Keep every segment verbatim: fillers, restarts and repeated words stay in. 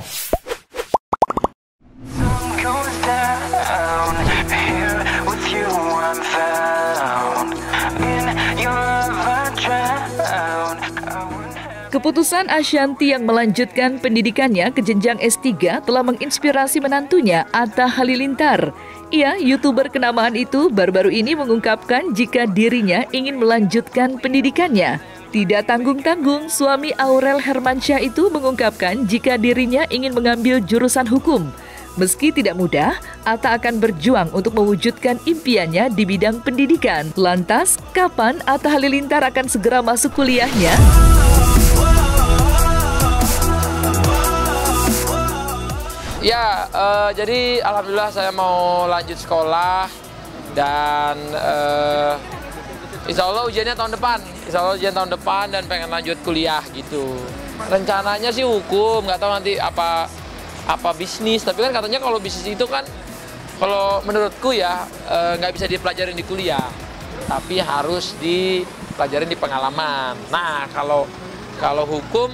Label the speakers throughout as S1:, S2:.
S1: Keputusan Ashanty yang melanjutkan pendidikannya ke jenjang S tiga telah menginspirasi menantunya, Atta Halilintar. Ia, YouTuber kenamaan itu, baru-baru ini mengungkapkan jika dirinya ingin melanjutkan pendidikannya. Tidak tanggung-tanggung, suami Aurel Hermansyah itu mengungkapkan jika dirinya ingin mengambil jurusan hukum. Meski tidak mudah, Atta akan berjuang untuk mewujudkan impiannya di bidang pendidikan. Lantas, kapan Atta Halilintar akan segera masuk kuliahnya?
S2: Ya, uh, jadi alhamdulillah saya mau lanjut sekolah dan uh, insya Allah ujiannya tahun depan. Insya Allah ujian tahun depan dan pengen lanjut kuliah gitu. Rencananya sih hukum, nggak tahu nanti apa apa bisnis. Tapi kan katanya kalau bisnis itu kan, kalau menurutku ya uh, nggak bisa dipelajarin di kuliah, tapi harus dipelajarin di pengalaman. Nah, kalau kalau hukum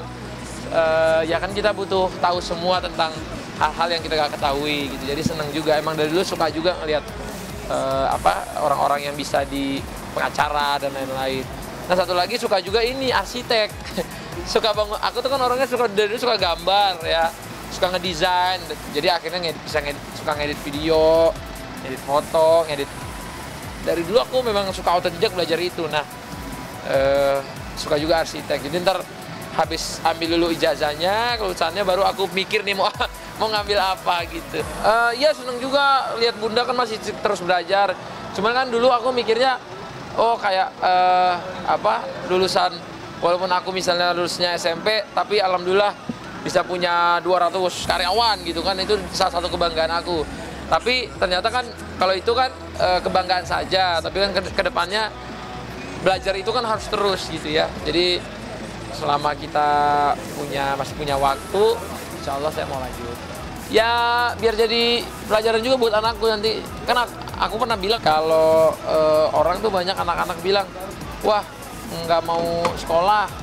S2: uh, ya kan kita butuh tahu semua tentang hal-hal yang kita gak ketahui gitu. Jadi seneng juga, emang dari dulu suka juga ngeliat uh, apa orang-orang yang bisa di pengacara dan lain-lain. Nah, satu lagi suka juga ini arsitek. Suka banget, aku tuh kan orangnya suka dari dulu suka gambar ya, suka ngedesain. Jadi akhirnya ngedit, bisa ngedit, suka ngedit video, ngedit foto, ngedit. Dari dulu aku memang suka otodidak belajar itu. Nah, uh, suka juga arsitek. Jadi ntar habis ambil dulu ijazahnya, kelulusannya, baru aku mikir nih mau mau ngambil apa gitu. Uh, ya seneng juga lihat bunda kan masih terus belajar. Cuman kan dulu aku mikirnya, oh kayak uh, apa lulusan, walaupun aku misalnya lulusnya S M P, tapi alhamdulillah bisa punya dua ratus karyawan gitu kan, itu salah satu kebanggaan aku. Tapi ternyata kan kalau itu kan uh, kebanggaan saja, tapi kan ke kedepannya belajar itu kan harus terus gitu ya. Jadi selama kita punya masih punya waktu, insya Allah saya mau lanjut. Ya biar jadi pelajaran juga buat anakku nanti. Kan aku pernah bilang kalau e, orang tuh banyak anak-anak bilang, wah nggak mau sekolah,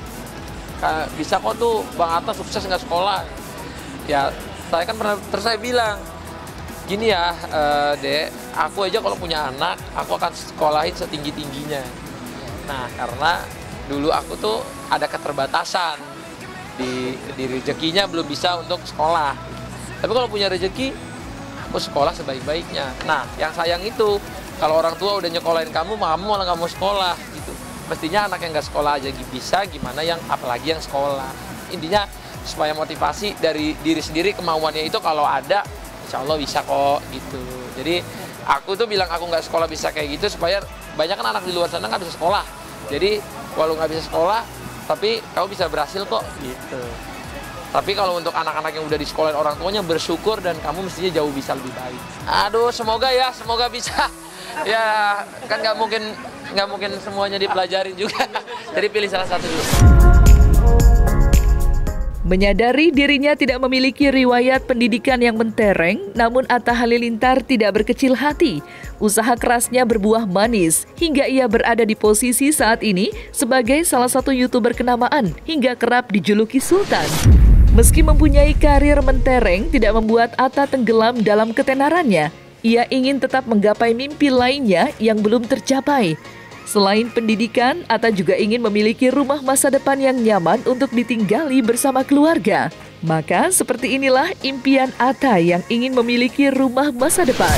S2: bisa kok tuh Bang Atta sukses nggak sekolah. Ya saya kan pernah terus saya bilang, gini ya e, Dek, aku aja kalau punya anak, aku akan sekolahin setinggi-tingginya. Nah karena dulu aku tuh ada keterbatasan di, di rezekinya belum bisa untuk sekolah. Tapi kalau punya rezeki, aku sekolah sebaik-baiknya. Nah, yang sayang itu kalau orang tua udah nyekolahin kamu, kamu malah nggak mau sekolah gitu. Mestinya anak yang nggak sekolah aja bisa, gimana yang apalagi yang sekolah. Intinya supaya motivasi dari diri sendiri, kemauannya itu kalau ada, insya Allah bisa kok gitu. Jadi aku tuh bilang aku nggak sekolah bisa kayak gitu supaya banyak kan anak di luar sana nggak bisa sekolah. Jadi walau nggak bisa sekolah, tapi kamu bisa berhasil kok gitu. Tapi kalau untuk anak-anak yang udah di sekolah orang tuanya, bersyukur dan kamu mestinya jauh bisa lebih baik. Aduh, semoga ya, semoga bisa. Ya, kan nggak mungkin nggak mungkin semuanya dipelajarin juga. Jadi pilih salah satu dulu.
S1: Menyadari dirinya tidak memiliki riwayat pendidikan yang mentereng, namun Atta Halilintar tidak berkecil hati. Usaha kerasnya berbuah manis, hingga ia berada di posisi saat ini sebagai salah satu YouTuber kenamaan, hingga kerap dijuluki Sultan. Meski mempunyai karir mentereng, tidak membuat Atta tenggelam dalam ketenarannya. Ia ingin tetap menggapai mimpi lainnya yang belum tercapai. Selain pendidikan, Atta juga ingin memiliki rumah masa depan yang nyaman untuk ditinggali bersama keluarga. Maka seperti inilah impian Atta yang ingin memiliki rumah masa depan.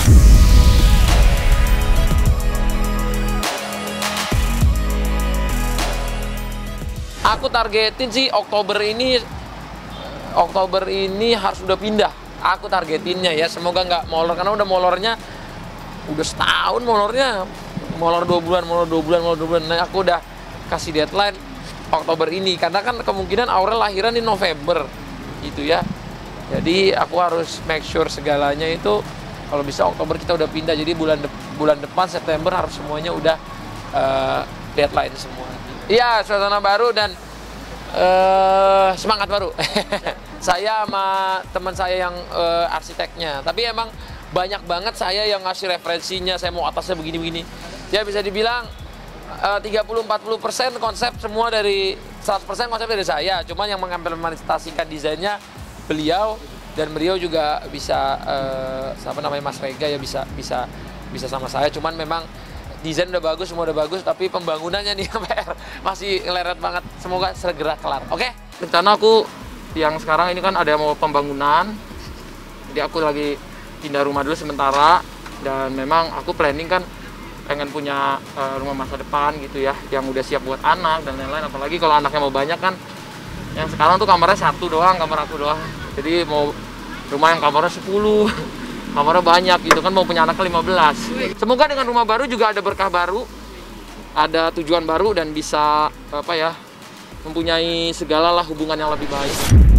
S2: Aku targetin sih Oktober ini, Oktober ini harus udah pindah. Aku targetinnya ya, semoga nggak molor, karena udah molornya, udah setahun molornya. Molor dua bulan, molor dua bulan, molor dua bulan. Nah, aku udah kasih deadline Oktober ini, karena kan kemungkinan Aurel lahiran di November, gitu ya. Jadi aku harus make sure segalanya itu, kalau bisa Oktober kita udah pindah. Jadi bulan de bulan depan September harus semuanya udah uh, deadline semua. Iya, suasana baru dan uh, semangat baru. Saya sama teman saya yang uh, arsiteknya, tapi emang banyak banget saya yang ngasih referensinya, saya mau atasnya begini-begini. Ya bisa dibilang uh, tiga puluh sampai empat puluh persen konsep semua dari seratus persen konsep dari saya. Cuman yang mengimplementasikan desainnya beliau, dan beliau juga bisa uh, apa namanya Mas Rega ya bisa bisa bisa sama saya. Cuman memang desain udah bagus, semua udah bagus, tapi pembangunannya nih P R masih ngeleret banget. Semoga segera kelar. Oke? Okay? Rencana aku yang sekarang ini kan ada mau pembangunan, jadi aku lagi pindah rumah dulu sementara, dan memang aku planning kan pengen punya uh, rumah masa depan gitu ya, yang udah siap buat anak dan lain-lain. Apalagi kalau anaknya mau banyak kan, yang sekarang tuh kamarnya satu doang, kamar aku doang. Jadi mau rumah yang kamarnya sepuluh, kamarnya banyak gitu kan, mau punya anak lima belas. Semoga dengan rumah baru juga ada berkah baru, ada tujuan baru, dan bisa apa ya, mempunyai segala lah hubungan yang lebih baik.